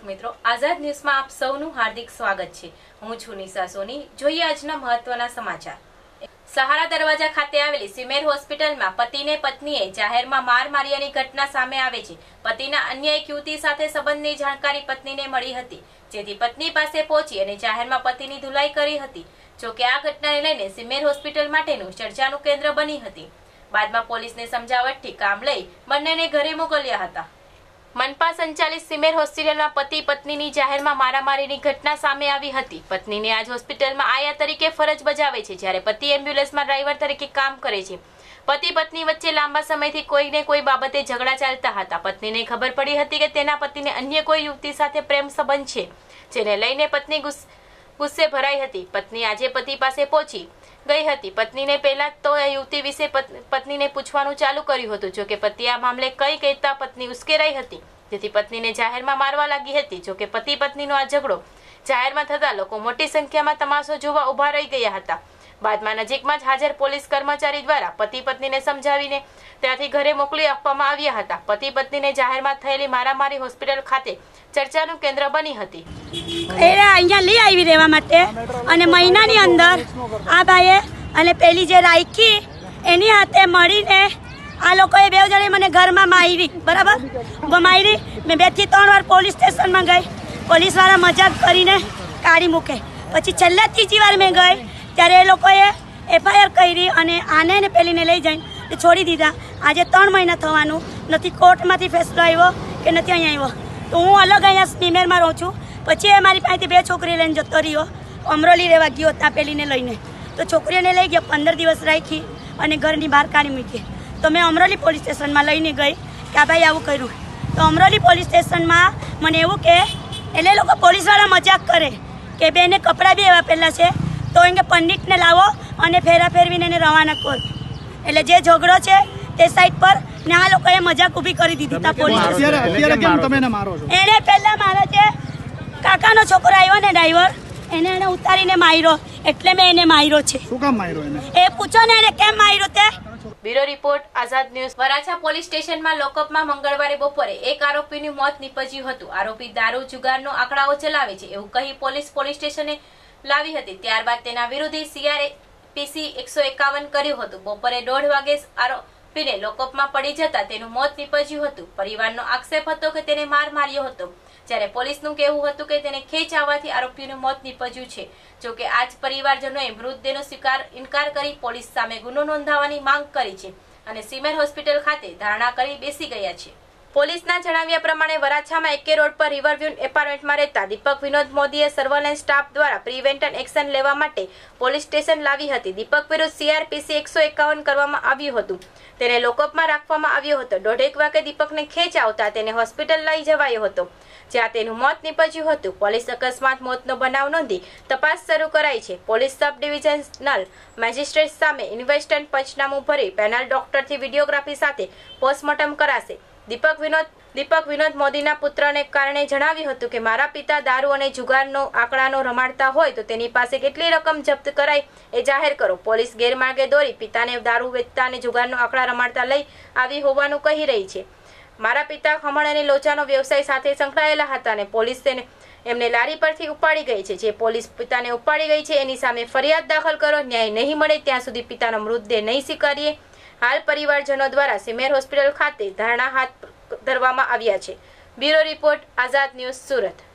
દર્શક મિત્રો, આઝાદ ન્યૂઝમાં આપ સૌનું હાર્દિક સ્વાગત છે। હું છું નિશા સોની। જોઈએ આજના મહત્વના સમાચાર। સહારા દરવાજા ખાતે આવેલી સિમેર હોસ્પિટલમાં પતિને પત્નીએ જાહેરમાં માર માર્યાની ઘટના સામે આવે છે। પતિના અન્ય એક યુવતી સાથે સંબંધની જાણકારી પત્નીને મળી હતી, જેથી પત્ની પાસે પહોંચી અને જાહેરમાં પતિની ધુલાઈ કરી હતી। જો કે આ ઘટનાને લઈને સિમેર હોસ્પિટલ માટેનું ચર્ચાનું કેન્દ્ર બની હતી। બાદમાં પોલીસને સમજાવટથી કામ લઈ બંનેને ઘરે મોકલ્યા હતા। मनपा संचालित सिमेर होस्पिटल में पति पत्नी की जाहिर में मारामारी की घटना सामे आवी हती। पत्नी ने आज होस्पिटल में आया तरीके फरज बजावे छे, ज्यारे पति एम्ब्युलन्स में ड्राइवर तरीके काम करे छे। पति पत्नी वच्चे लांबा समयथी कोई ने कोई बाबते झगड़ा चालता हता। पत्नी ने खबर पड़ी हती के तेना पति ने अन्य कोई युवती साथे प्रेम संबंध छे, जेने लईने पत्नी गुस्से भराई हती। पत्नी आजे पति पासे पहोंची गई हती। पत्नी ने पहला तो युवती विषे पत्नी ने पूछवानुं चालू कर्युं हतुं, जो के पति आ मामले कई कहेता पत्नी उश्केराई हती, जेथी पत्नी ने जाहिर में मारवा लागी हती। जो के पति पत्नी नो आ झगड़ो जाहिर में थता लोको मोटी संख्या में तमाशो जोवा उभा रही गया हता। बाद में नजीक में हाजर पोलीस कर्मचारी द्वारा पति पत्नी ने समझावीने त्याथी घरे मोकली आपवामां आव्या हता। पति पत्नी ने जाहिर में थयेली मारामारी होस्पिटल खाते चर्चानुं केंद्र बनी हती। अहींया लई आवी रहेवा माटे अने महीनानी अंदर आ भाईए अने पेली जे राखी एनी हाथे मळीने आ लोकोए बेव जणे मने घरमां मारी, बराबर मारी। मैं 2 થી 3 વાર पोलीस स्टेशन में गई, पोलीस वाळा मजाक करीने काढी मूके। पछी छेल्ला तीजी वार मैं गई त्यारे ए लोकोए एफआईआर करी अने आने ने पेलीने लई जईने छोड़ी दीधा। आजे 3 महीना थवानुं नथी, कोर्टमांथी फैसलो आव्यो के नथी अहीं आव्यो। तो हूँ अलग अहींया सिमेर में रहूँ छूँ। पछी ए मारी पासेथी 2 छोकरी लईने जतो रह्यो, अमरोली रहेवा गयो त्यां पेलीने लईने। तो छोकरीने लई गया, 15 दिवस राखी अने घरनी बहार काढी मूकी। तो मैं अमरोली पोलीस स्टेशन में लईने गई कि आ भाई आवुं कर्युं। तो अमरोली पोलीस स्टेशन में मने एवुं के एटले लोको पोलीसवाळा मजाक करे के बेने कपड़ा बी एवा पहेरला छे, तो एंगे पंडितने लावो अने फेरा फेरवीने एने रवाना करो। एटले जे झगड़ो छे ते साइड पर ने आ लोकोए मजाक ऊभी करी दीधी ता पोलीस। અત્યારે કેમ તમે એને મારો છો? एने पहेला मारा छे काकानो छोकरो आव्यो ने ड्राइवर, एने उतारीने मार्यो, એટલે મેં એને માર્યો છે। શું કામ માર્યો એને? એ પૂછો ને એને કેમ માર્યો તે। Bureau report Azad news. Varachha police station में लॉकअप में मंगळवारे बपोरे एक आरोपी मौत निपज्युं हतुं। आरोपी दारू जुगारनो आंकड़ाओ चलावे छे एवुं कही पोलीस स्टेशने लावी हती। त्यारबाद तेना विरुद्ध CRPC 151 कर्युं हतुं। बपोरे 1:30 वागे आरोपीने लॉकअप में पड़ी जता तेनुं मौत निपज्युं हतुं। परिवारनो आक्षेप हतो के तेने मार मार्यो हतो, જ્યારે પોલીસનું કહેવું હતું કે તેને ખેંચ આવવાથી આરોપીનું મોત નીપજ્યું છે। જો કે આજ પરિવારજનોએ મૃતદેહનો ઇનકાર કરી પોલીસ સામે ગુનો નોંધાવવાની માંગ કરી છે અને સિમેર હોસ્પિટલ ખાતે ધારણા કરી બેસી ગયા છે। પોલીસના જણાવ્યા પ્રમાણે વરાછામાં એકે રોડ પર રિવરવ્યુ એપાર્ટમેન્ટમાં રહેતા દીપક વિનોદ મોદીએ સર્વેલન્સ સ્ટાફ દ્વારા પ્રિવેન્શન એક્શન લેવા માટે પોલીસ સ્ટેશન લાવી હતી। દીપક વિરુદ્ધ CRPC 151 કરવામાં આવ્યું હતું। તેને લોકઅપમાં રાખવામાં આવ્યો હતો। 1:30 વાગે દીપકને ખેંચ આવતા તેને હોસ્પિટલ લઈ જવાયો હતો, જ્યાં તેનું મોત નીપજ્યું હતું। પોલીસ અકસ્માત મોતનો બનાવ નોંધી તપાસ શરૂ કરાઈ છે। પોલીસ સબ ડિવિઝનલ મેજિસ્ટ્રેટ સામે ઇન્વેસ્ટન્ટ પંચનામું ભરી પેનલ ડોક્ટરથી વિડીયોગ્રાફી સાથે પોસ્ટમોર્ટમ કરાશે। દીપક વિનોદ મોદીના પુત્રને કારણે જણાવ્યું હતું કે મારા પિતા દારૂ અને જુગારનો આંકડાનો રમાડતા હોય તો તેની પાસે કેટલી રકમ જપ્ત કરાઈ એ જાહેર કરો। પોલીસ ગેરમાર્ગે દોરી પિતાને દારૂ વેચતા અને જુગારનો આંકડા રમાડતા લઈ આવી હોવાનું કહી રહી છે। મારા પિતા ખમણ અને લોચાનો વ્યવસાય સાથે સંકળાયેલા હતા અને પોલીસ એમને લારી પરથી ઉપાડી ગઈ છે। જે પોલીસ પિતાને ઉપાડી ગઈ છે એની સામે ફરિયાદ દાખલ કરો। ન્યાય નહીં મળે ત્યાં સુધી પિતાનો મૃતદેહ નહીં સ્વીકારીએ। હાલ પરિવારજનો દ્વારા સિમેર હોસ્પિટલ ખાતે ધરણા હાથ ધરવામાં આવ્યા છે। Bureau report Azad news Surat.